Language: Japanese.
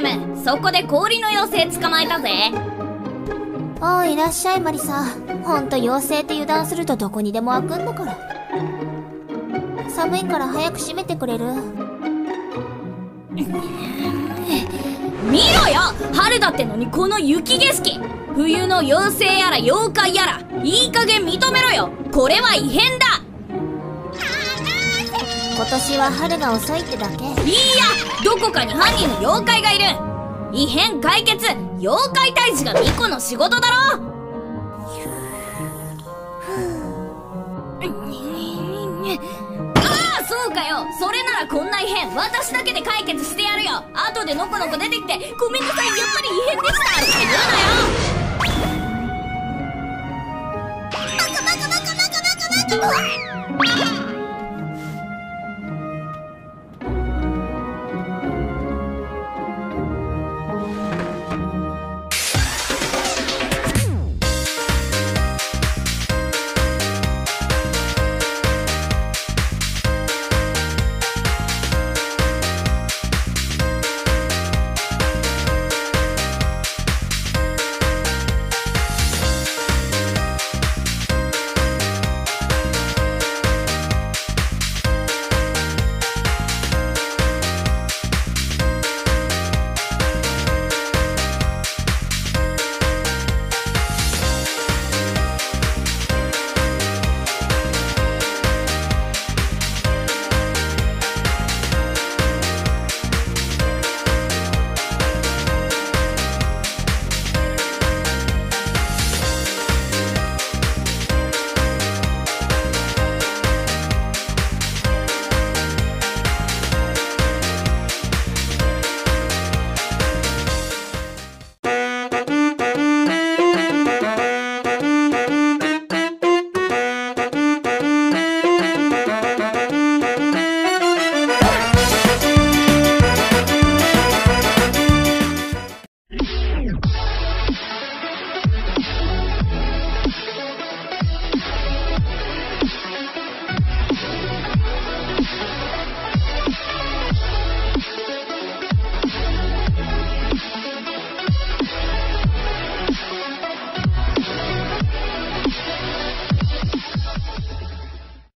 ム、そこで氷の妖精捕まえたぜ。 おい、いらっしゃいマリサ。ほんと妖精って油断するとどこにでも開くんだから。寒いから早く閉めてくれる？ 見ろよ、春だってのにこの雪景色。冬の妖精やら妖怪やら、いい加減認めろよ。これは異変だ。 今年は春が遅いってだけ。 いいや、どこかに犯人の妖怪がいる。異変解決、妖怪退治がミコの仕事だろ。そうかよ。それならこんな異変私だけで解決してやるよ。後でのこのこ出てきてごめんなさい、やっぱり異変でしたって言うなよ。バカバカバカバカバカバカ。